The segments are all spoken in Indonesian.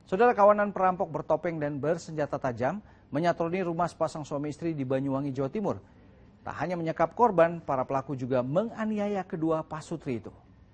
Saudara, kawanan perampok bertopeng dan bersenjata tajam menyatroni rumah sepasang suami istri di Banyuwangi, Jawa Timur. Tak hanya menyekap korban, para pelaku juga menganiaya kedua pasutri itu.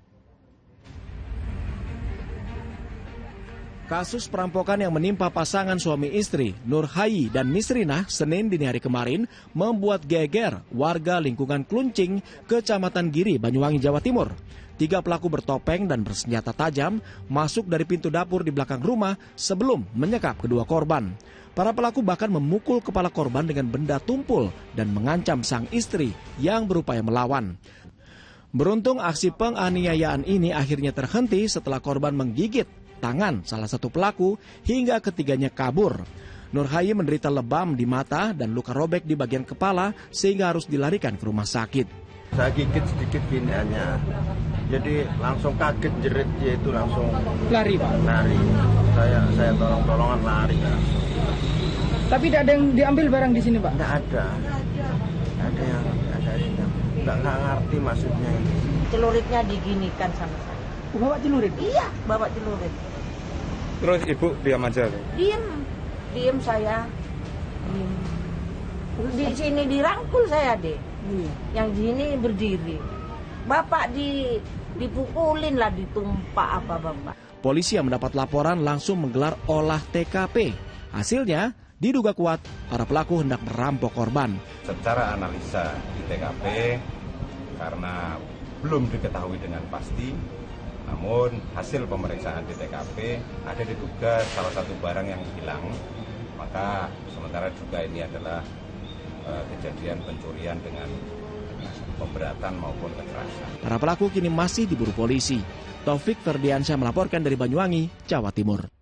Kasus perampokan yang menimpa pasangan suami istri Nur Hayi dan Misrinah Senin dini hari kemarin membuat geger warga lingkungan Kluncing, Kecamatan Giri, Banyuwangi, Jawa Timur. 3 pelaku bertopeng dan bersenjata tajam masuk dari pintu dapur di belakang rumah sebelum menyekap kedua korban. Para pelaku bahkan memukul kepala korban dengan benda tumpul dan mengancam sang istri yang berupaya melawan. Beruntung aksi penganiayaan ini akhirnya terhenti setelah korban menggigit tangan salah satu pelaku hingga ketiganya kabur. Nur Hayi menderita lebam di mata dan luka robek di bagian kepala sehingga harus dilarikan ke rumah sakit. Saya gigit sedikit gini hanya, jadi langsung kaget jerit, dia itu langsung lari, Pak? Lari. Saya tolong-tolongan lari. Tapi tidak ada yang diambil barang di sini, Pak? Tidak ada. Ada yang nggak ngerti maksudnya ini. Celuritnya diginikan sama saya. Bawa celurit? Iya, bawa celurit. Terus ibu diam aja? Diem saya. Diem. Di sini dirangkul saya, deh. Yang di sini berdiri. Bapak dipukulin lah, ditumpak apa bapak. Polisi yang mendapat laporan langsung menggelar olah TKP. Hasilnya diduga kuat para pelaku hendak merampok korban. Secara analisa di TKP, karena belum diketahui dengan pasti, namun hasil pemeriksaan di TKP ada diduga salah satu barang yang hilang. Maka sementara juga ini adalah kejadian pencurian dengan pemberatan maupun kekerasan. Para pelaku kini masih diburu polisi. Taufik Ferdiansyah melaporkan dari Banyuwangi, Jawa Timur.